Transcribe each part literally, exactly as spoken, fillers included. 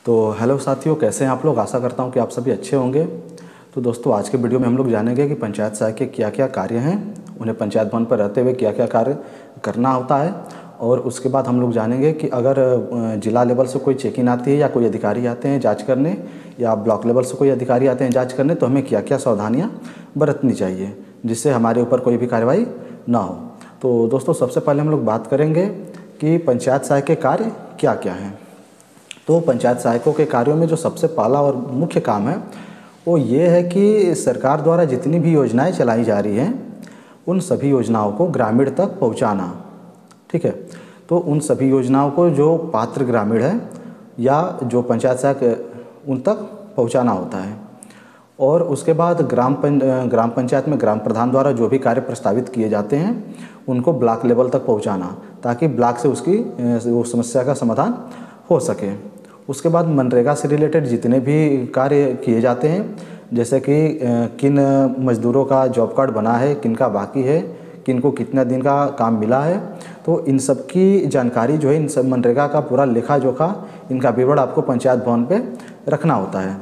तो हेलो साथियों, कैसे हैं आप लोग। आशा करता हूं कि आप सभी अच्छे होंगे। तो दोस्तों, आज के वीडियो में हम लोग जानेंगे कि पंचायत सहायक के क्या क्या कार्य हैं, उन्हें पंचायत भवन पर रहते हुए क्या क्या कार्य करना होता है। और उसके बाद हम लोग जानेंगे कि अगर जिला लेवल से कोई चेकिंग आती है या कोई अधिकारी आते हैं जांच करने, या ब्लॉक लेवल से कोई अधिकारी आते हैं जांच करने, तो हमें क्या क्या सावधानियाँ बरतनी चाहिए जिससे हमारे ऊपर कोई भी कार्रवाई ना हो। तो दोस्तों, सबसे पहले हम लोग बात करेंगे कि पंचायत सहायक के कार्य क्या क्या हैं। तो पंचायत सहायकों के कार्यों में जो सबसे पहला और मुख्य काम है वो ये है कि सरकार द्वारा जितनी भी योजनाएं चलाई जा रही हैं उन सभी योजनाओं को ग्रामीण तक पहुंचाना। ठीक है, तो उन सभी योजनाओं को जो पात्र ग्रामीण है या जो पंचायत सहायक उन तक पहुंचाना होता है। और उसके बाद ग्राम पं ग्राम पंचायत में ग्राम प्रधान द्वारा जो भी कार्य प्रस्तावित किए जाते हैं उनको ब्लॉक लेवल तक पहुंचाना, ताकि ब्लॉक से उसकी वो समस्या का समाधान हो सके। उसके बाद मनरेगा से रिलेटेड जितने भी कार्य किए जाते हैं, जैसे कि किन मज़दूरों का जॉब कार्ड बना है, किन का बाकी है, किन को कितना दिन का काम मिला है, तो इन सब की जानकारी जो है, इन सब मनरेगा का पूरा लेखा जोखा, इनका विवरण आपको पंचायत भवन पे रखना होता है।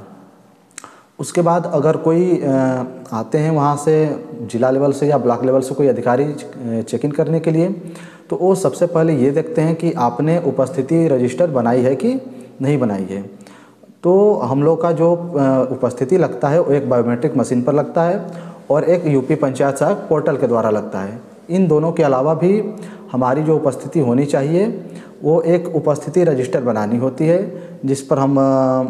उसके बाद अगर कोई आते हैं वहाँ से जिला लेवल से या ब्लॉक लेवल से कोई अधिकारी चेक इन करने के लिए, तो वो सबसे पहले ये देखते हैं कि आपने उपस्थिति रजिस्टर बनाई है कि नहीं बनाई है। तो हम लोग का जो उपस्थिति लगता है वो एक बायोमेट्रिक मशीन पर लगता है और एक यूपी पंचायत सहायक पोर्टल के द्वारा लगता है। इन दोनों के अलावा भी हमारी जो उपस्थिति होनी चाहिए वो एक उपस्थिति रजिस्टर बनानी होती है, जिस पर हम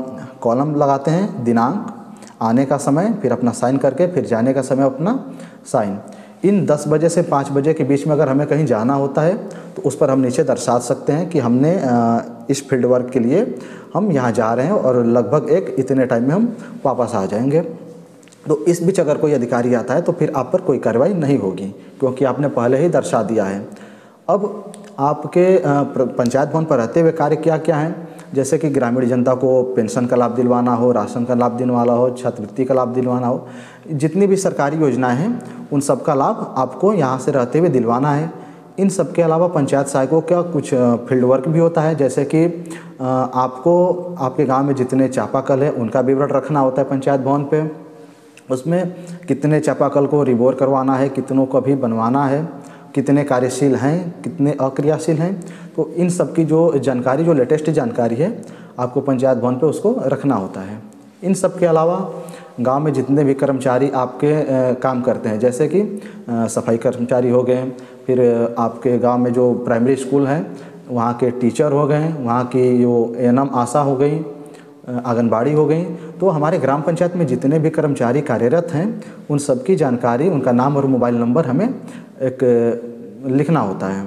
कॉलम लगाते हैं, दिनांक, आने का समय, फिर अपना साइन करके, फिर जाने का समय अपना साइन। इन दस बजे से पाँच बजे के बीच में अगर हमें कहीं जाना होता है तो उस पर हम नीचे दर्शा सकते हैं कि हमने इस फील्ड वर्क के लिए हम यहाँ जा रहे हैं और लगभग एक इतने टाइम में हम वापस आ जाएंगे। तो इस बीच अगर कोई अधिकारी आता है तो फिर आप पर कोई कार्रवाई नहीं होगी, क्योंकि आपने पहले ही दर्शा दिया है। अब आपके पंचायत भवन पर रहते हुए कार्य क्या क्या हैं, जैसे कि ग्रामीण जनता को पेंशन का लाभ दिलवाना हो, राशन का लाभ दिलवाना हो, छात्रवृत्ति का लाभ दिलवाना हो, जितनी भी सरकारी योजनाएं हैं उन सब का लाभ आपको यहाँ से रहते हुए दिलवाना है। इन सब के अलावा पंचायत सहायकों का कुछ फील्ड वर्क भी होता है, जैसे कि आपको आपके गांव में जितने चापाकल है उनका विवरण रखना होता है पंचायत भवन पे। उसमें कितने चापाकल को रिबोर करवाना है, कितनों को भी बनवाना है, कितने कार्यशील हैं, कितने अक्रियाशील हैं। तो इन सब की जो जानकारी, जो लेटेस्ट जानकारी है, आपको पंचायत भवन पे उसको रखना होता है। इन सब के अलावा गांव में जितने भी कर्मचारी आपके आ, काम करते हैं, जैसे कि आ, सफाई कर्मचारी हो गए, फिर आपके गांव में जो प्राइमरी स्कूल हैं वहाँ के टीचर हो गए, वहाँ की जो एएनएम आशा हो गई, आंगनबाड़ी हो गई, तो हमारे ग्राम पंचायत में जितने भी कर्मचारी कार्यरत हैं उन सब की जानकारी, उनका नाम और मोबाइल नंबर हमें एक लिखना होता है।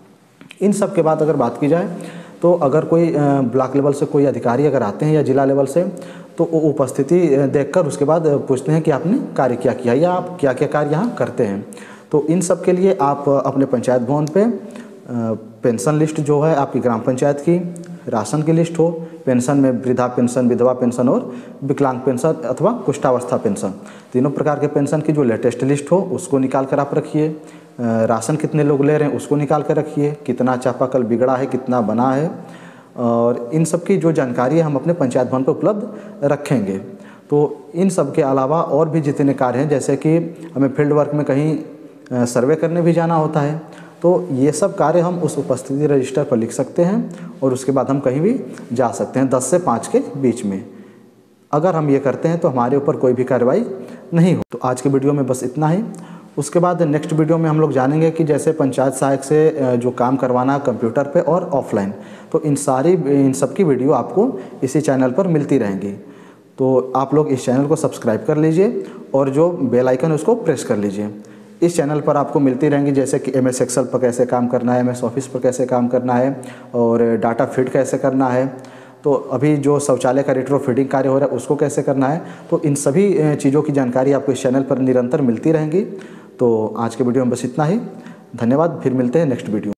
इन सब के बाद अगर बात की जाए तो अगर कोई ब्लॉक लेवल से कोई अधिकारी अगर आते हैं या जिला लेवल से, तो वो उपस्थिति देखकर उसके बाद पूछते हैं कि आपने कार्य क्या किया या आप क्या क्या कार्य यहाँ करते हैं। तो इन सब के लिए आप अपने पंचायत भवन पे पेंशन लिस्ट जो है आपकी ग्राम पंचायत की, राशन की लिस्ट हो, पेंशन में वृद्धा पेंशन, विधवा पेंशन और विकलांग पेंशन अथवा कुष्ठावस्था पेंशन, तीनों प्रकार के पेंशन की जो लेटेस्ट लिस्ट हो उसको निकाल कर आप रखिए। राशन कितने लोग ले रहे हैं उसको निकाल कर रखिए, कितना चापाकल बिगड़ा है, कितना बना है, और इन सब की जो जानकारी है हम अपने पंचायत भवन पर उपलब्ध रखेंगे। तो इन सब के अलावा और भी जितने कार्य हैं, जैसे कि हमें फील्ड वर्क में कहीं सर्वे करने भी जाना होता है, तो ये सब कार्य हम उस उपस्थिति रजिस्टर पर लिख सकते हैं और उसके बाद हम कहीं भी जा सकते हैं दस से पाँच के बीच में। अगर हम ये करते हैं तो हमारे ऊपर कोई भी कार्रवाई नहीं हो। तो आज के वीडियो में बस इतना ही। उसके बाद नेक्स्ट वीडियो में हम लोग जानेंगे कि जैसे पंचायत सहायक से जो काम करवाना कंप्यूटर पे और ऑफलाइन, तो इन सारी इन सब की वीडियो आपको इसी चैनल पर मिलती रहेंगी। तो आप लोग इस चैनल को सब्सक्राइब कर लीजिए और जो बेल आइकन है उसको प्रेस कर लीजिए। इस चैनल पर आपको मिलती रहेंगी, जैसे कि एम एस एक्सेल पर कैसे काम करना है, एम एस ऑफिस पर कैसे काम करना है और डाटा फीड कैसे करना है, तो अभी जो शौचालय का रेट्रो फीडिंग कार्य हो रहा है उसको कैसे करना है। तो इन सभी चीज़ों की जानकारी आपको इस चैनल पर निरंतर मिलती रहेंगी। तो आज के वीडियो में बस इतना ही। धन्यवाद, फिर मिलते हैं नेक्स्ट वीडियो।